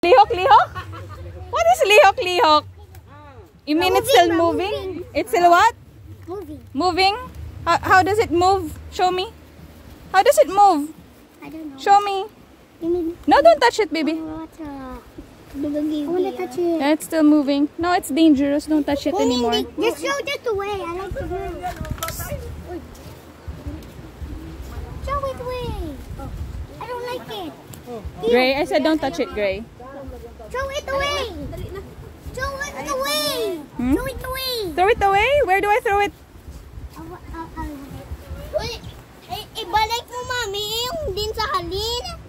Lihok, lihok? What is lihok, lihok? You mean it's still moving? It's still what? Moving. Moving? How does it move? Show me. How does it move? I don't know. Show me. No, don't touch it, baby. I want to touch it. Yeah, it's still moving. No, it's dangerous. Don't touch it anymore. Just show it away. I like to move. Show it away. I don't like it. Gray, I said don't touch it, Gray. Throw it away. Throw it away. Hmm? Throw it away. Throw it away? Where do I throw it? Ibalik mo, mami, yung din sa halin.